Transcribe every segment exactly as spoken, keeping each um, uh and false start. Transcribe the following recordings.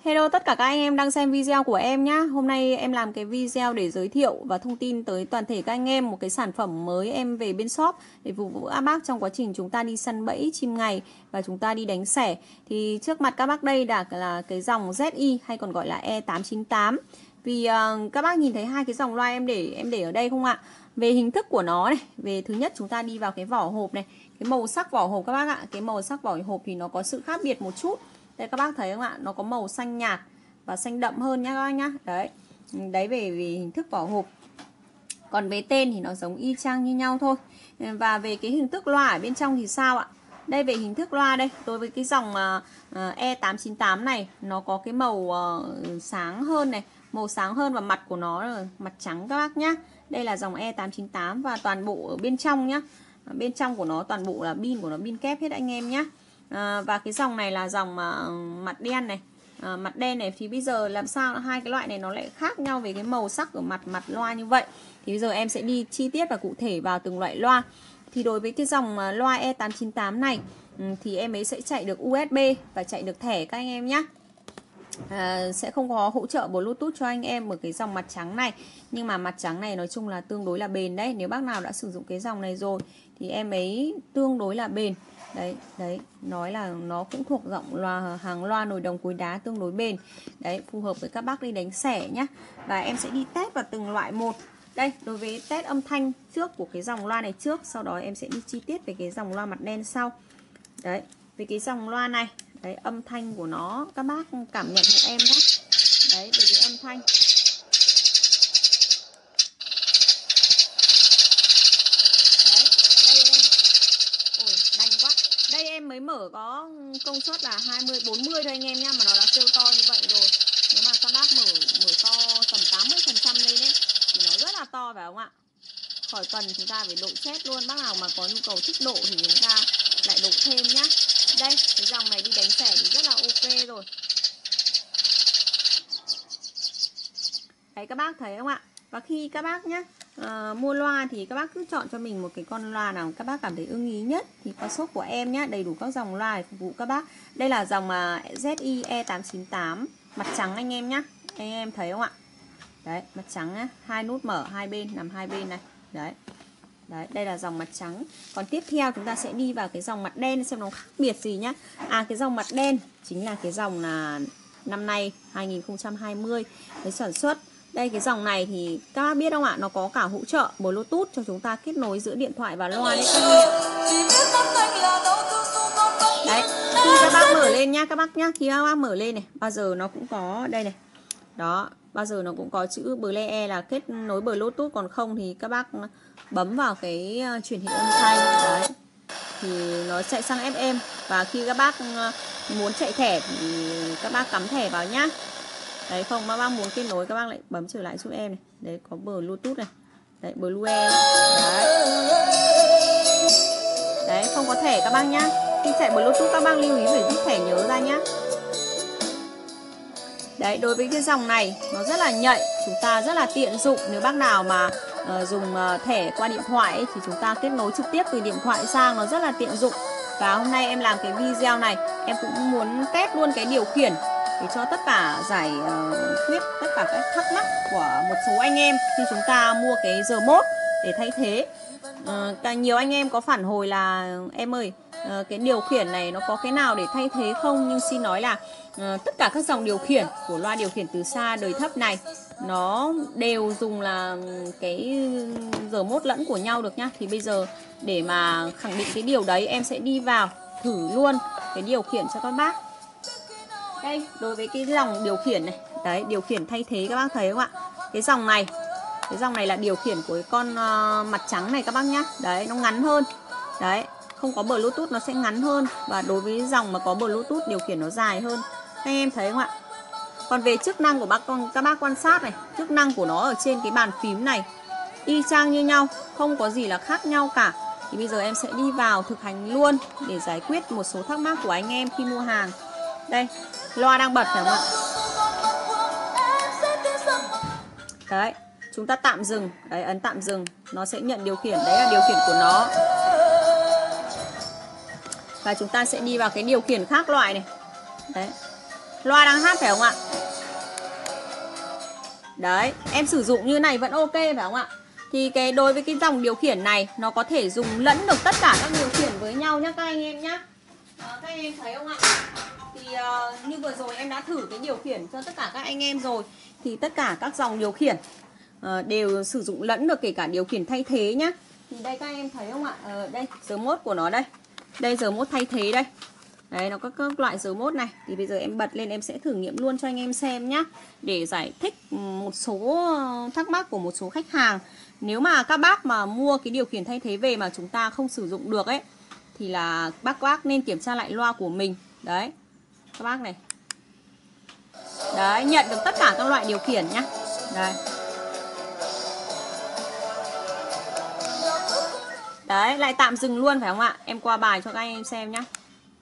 Hello tất cả các anh em đang xem video của em nhé. Hôm nay em làm cái video để giới thiệu và thông tin tới toàn thể các anh em một cái sản phẩm mới em về bên shop để phục vụ các bác trong quá trình chúng ta đi săn bẫy chim ngày và chúng ta đi đánh xẻ. Thì trước mặt các bác đây đã là cái dòng Z I hay còn gọi là E tám chín tám. Vì uh, các bác nhìn thấy hai cái dòng loa em để em để ở đây không ạ? Về hình thức của nó này, về thứ nhất chúng ta đi vào cái vỏ hộp này, cái màu sắc vỏ hộp các bác ạ, cái màu sắc vỏ hộp thì nó có sự khác biệt một chút. Đây các bác thấy không ạ? Nó có màu xanh nhạt và xanh đậm hơn nhá các bác nhá. Đấy. Đấy về về hình thức vỏ hộp. Còn về tên thì nó giống y chang như nhau thôi. Và về cái hình thức loa ở bên trong thì sao ạ? Đây về hình thức loa đây, đối với cái dòng uh, E tám chín tám này nó có cái màu uh, sáng hơn này, màu sáng hơn và mặt của nó là mặt trắng các bác nhá. Đây là dòng E tám chín tám và toàn bộ ở bên trong nhá. Bên trong của nó toàn bộ là pin của nó pin kép hết anh em nhá. À, và cái dòng này là dòng uh, mặt đen này. À, mặt đen này thì bây giờ làm sao hai cái loại này nó lại khác nhau về cái màu sắc ở mặt mặt loa như vậy. Thì bây giờ em sẽ đi chi tiết và cụ thể vào từng loại loa. Thì đối với cái dòng uh, loa E tám chín tám này um, thì em ấy sẽ chạy được u ét bê và chạy được thẻ các anh em nhé. À, sẽ không có hỗ trợ Bluetooth cho anh em ở cái dòng mặt trắng này. Nhưng mà mặt trắng này nói chung là tương đối là bền đấy. Nếu bác nào đã sử dụng cái dòng này rồi thì em ấy tương đối là bền. Đấy, đấy, nói là nó cũng thuộc giọng loa hàng loa nồi đồng cối đá tương đối bền. Đấy, phù hợp với các bác đi đánh xẻ nhá. Và em sẽ đi test vào từng loại một. Đây, đối với test âm thanh trước của cái dòng loa này trước, sau đó em sẽ đi chi tiết về cái dòng loa mặt đen sau. Đấy, về cái dòng loa này, đấy, âm thanh của nó các bác cảm nhận hộ em nhé. Đấy, về cái âm thanh. Em mới mở có công suất là hai mươi bốn mươi thôi anh em nhá, mà nó đã kêu to như vậy rồi. Nếu mà các bác mở mở to tầm tám mươi phần trăm lên ấy thì nó rất là to phải không ạ? Khỏi cần chúng ta phải độ chết luôn. Bác nào mà có nhu cầu thích độ thì chúng ta lại độ thêm nhá. Đây, cái dòng này đi đánh xẻ thì rất là ok rồi. Đấy các bác thấy không ạ? Và khi các bác nhá À, mua loa thì các bác cứ chọn cho mình một cái con loa nào các bác cảm thấy ưng ý nhất thì có shop của em nhé, đầy đủ các dòng loa để phục vụ các bác. Đây là dòng uh, Z I E tám chín tám mặt trắng anh em nhé, anh em thấy không ạ? Đấy, mặt trắng nhá, hai nút mở hai bên, nằm hai bên này. Đấy. Đấy, đây là dòng mặt trắng. Còn tiếp theo chúng ta sẽ đi vào cái dòng mặt đen xem nó khác biệt gì nhá. À, cái dòng mặt đen chính là cái dòng là năm nay hai nghìn không trăm hai mươi cái sản xuất. Đây cái dòng này thì các bác biết không ạ? Nó có cả hỗ trợ Bluetooth cho chúng ta kết nối giữa điện thoại và loa đấy các em. Đấy, khi các bác mở lên nhá các bác nhá, khi các bác mở lên này, bao giờ nó cũng có đây này. Đó, bao giờ nó cũng có chữ Ble là kết nối Bluetooth, còn không thì các bác bấm vào cái truyền hình âm thanh đấy thì nó chạy sang ép em. Và khi các bác muốn chạy thẻ thì các bác cắm thẻ vào nhá. Đấy, không các bác muốn kết nối các bác lại bấm trở lại giúp em này. Đấy, có Bluetooth này. Đấy, Blue. Đấy. Đấy, không có thẻ các bác nhá. Khi chạy Bluetooth các bác lưu ý phải rút thẻ nhớ ra nhá. Đấy, đối với cái dòng này nó rất là nhạy, chúng ta rất là tiện dụng. Nếu bác nào mà uh, dùng uh, thẻ qua điện thoại ấy, thì chúng ta kết nối trực tiếp từ điện thoại sang, nó rất là tiện dụng. Và hôm nay em làm cái video này, em cũng muốn test luôn cái điều khiển để cho tất cả giải uh, quyết tất cả các thắc mắc của một số anh em khi chúng ta mua cái giờ mốt để thay thế. Uh, nhiều anh em có phản hồi là em ơi, uh, cái điều khiển này nó có cái nào để thay thế không? Nhưng xin nói là uh, tất cả các dòng điều khiển của loa điều khiển từ xa đời thấp này nó đều dùng là cái giờ mốt lẫn của nhau được nhá. Thì bây giờ để mà khẳng định cái điều đấy, em sẽ đi vào thử luôn cái điều khiển cho các bác. Đây, đối với cái dòng điều khiển này, đấy, điều khiển thay thế các bác thấy không ạ? Cái dòng này, cái dòng này là điều khiển của cái con uh, mặt trắng này các bác nhá. Đấy, nó ngắn hơn. Đấy, không có Bluetooth nó sẽ ngắn hơn. Và đối với dòng mà có Bluetooth điều khiển nó dài hơn. Các em thấy không ạ? Còn về chức năng của bác các bác quan sát này, chức năng của nó ở trên cái bàn phím này y chang như nhau, không có gì là khác nhau cả. Thì bây giờ em sẽ đi vào thực hành luôn để giải quyết một số thắc mắc của anh em khi mua hàng. Đây, loa đang bật phải không ạ? Đấy, chúng ta tạm dừng. Đấy, ấn tạm dừng. Nó sẽ nhận điều khiển. Đấy là điều khiển của nó. Và chúng ta sẽ đi vào cái điều khiển khác loại này. Đấy. Loa đang hát phải không ạ? Đấy, em sử dụng như này vẫn ok phải không ạ? Thì cái đối với cái dòng điều khiển này nó có thể dùng lẫn được tất cả các điều khiển với nhau nhá các anh em nhá. À, các anh em thấy không ạ? Thì uh, như vừa rồi em đã thử cái điều khiển cho tất cả các anh em rồi. Thì tất cả các dòng điều khiển uh, đều sử dụng lẫn được, kể cả điều khiển thay thế nhá. Thì đây các anh em thấy không ạ? Uh, đây, giờ mốt của nó đây. Đây giờ mốt thay thế đây. Đấy, nó có các loại giờ mốt này. Thì bây giờ em bật lên em sẽ thử nghiệm luôn cho anh em xem nhá, để giải thích một số thắc mắc của một số khách hàng. Nếu mà các bác mà mua cái điều khiển thay thế về mà chúng ta không sử dụng được ấy, thì là bác bác nên kiểm tra lại loa của mình. Đấy, các bác này. Đấy, nhận được tất cả các loại điều khiển nhá. Đây. Đấy, lại tạm dừng luôn phải không ạ? Em qua bài cho các anh em xem nhá.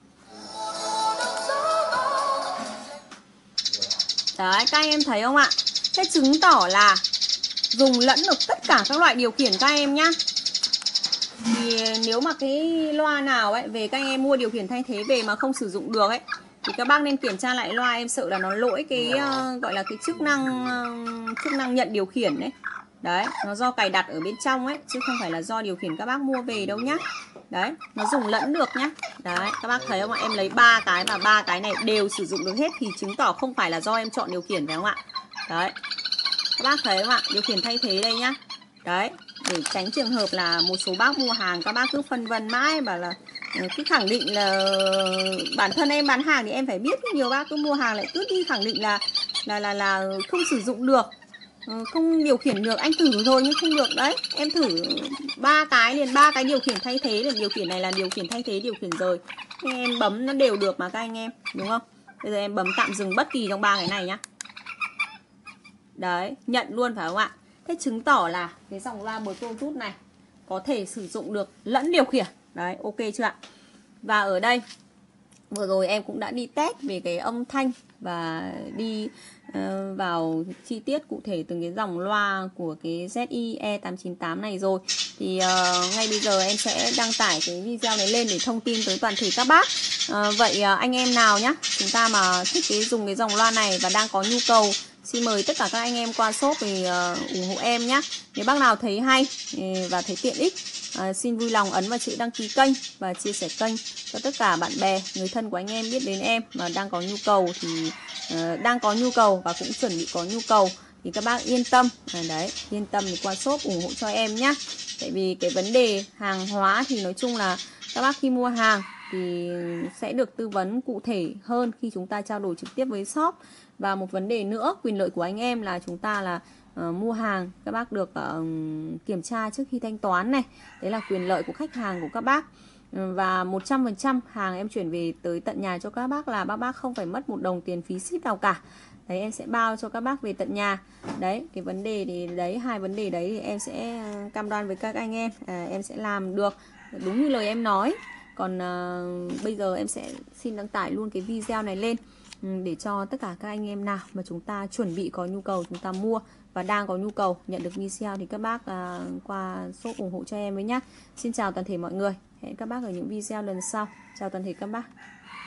Đấy, các anh em thấy không ạ? Thế chứng tỏ là dùng lẫn được tất cả các loại điều khiển các em nhá. Thì nếu mà cái loa nào ấy về các anh em mua điều khiển thay thế về mà không sử dụng được ấy, thì các bác nên kiểm tra lại loa. Em sợ là nó lỗi cái uh, gọi là cái chức năng uh, chức năng nhận điều khiển đấy. Đấy, nó do cài đặt ở bên trong ấy, chứ không phải là do điều khiển các bác mua về đâu nhá. Đấy, nó dùng lẫn được nhá. Đấy, các bác thấy không ạ? Em lấy ba cái và ba cái này đều sử dụng được hết, thì chứng tỏ không phải là do em chọn điều khiển phải không ạ? Đấy, các bác thấy không ạ? Điều khiển thay thế đây nhá. Đấy, để tránh trường hợp là một số bác mua hàng các bác cứ phân vân mãi, bảo là cứ khẳng định là bản thân em bán hàng thì em phải biết. Nhiều bác cứ mua hàng lại cứ đi khẳng định là là là là không sử dụng được, không điều khiển được. Anh thử rồi nhưng không được. Đấy, em thử ba cái liền, ba cái điều khiển thay thế liền. Điều khiển này là điều khiển thay thế điều khiển rời, em bấm nó đều được mà các anh em, đúng không? Bây giờ em bấm tạm dừng bất kỳ trong ba cái này nhá. Đấy, nhận luôn phải không ạ? Thế chứng tỏ là cái dòng loa Bluetooth này có thể sử dụng được lẫn điều khiển. Đấy, ok chưa ạ? Và ở đây vừa rồi em cũng đã đi test về cái âm thanh và đi uh, vào chi tiết cụ thể từng cái dòng loa của cái Z I E tám chín tám này rồi. Thì uh, ngay bây giờ em sẽ đăng tải cái video này lên để thông tin tới toàn thể các bác. uh, Vậy uh, anh em nào nhá, chúng ta mà thích cái dùng cái dòng loa này và đang có nhu cầu, xin mời tất cả các anh em qua shop để uh, ủng hộ em nhé. Nếu bác nào thấy hay và thấy tiện ích, uh, xin vui lòng ấn vào chữ đăng ký kênh và chia sẻ kênh cho tất cả bạn bè, người thân của anh em biết đến em mà đang có nhu cầu thì uh, đang có nhu cầu và cũng chuẩn bị có nhu cầu thì các bác yên tâm. À, đấy, yên tâm thì qua shop ủng hộ cho em nhé. Tại vì cái vấn đề hàng hóa thì nói chung là các bác khi mua hàng thì sẽ được tư vấn cụ thể hơn khi chúng ta trao đổi trực tiếp với shop. Và một vấn đề nữa, quyền lợi của anh em là chúng ta là uh, mua hàng các bác được uh, kiểm tra trước khi thanh toán này. Đấy là quyền lợi của khách hàng của các bác. Và một trăm phần trăm hàng em chuyển về tới tận nhà cho các bác, là các bác không phải mất một đồng tiền phí ship nào cả. Đấy, em sẽ bao cho các bác về tận nhà. Đấy, cái vấn đề thì đấy, hai vấn đề đấy thì em sẽ cam đoan với các anh em, à, em sẽ làm được đúng như lời em nói. Còn uh, bây giờ em sẽ xin đăng tải luôn cái video này lên để cho tất cả các anh em nào mà chúng ta chuẩn bị có nhu cầu chúng ta mua và đang có nhu cầu nhận được video thì các bác uh, qua shop ủng hộ cho em với nhá. Xin chào toàn thể mọi người, hẹn các bác ở những video lần sau. Chào toàn thể các bác.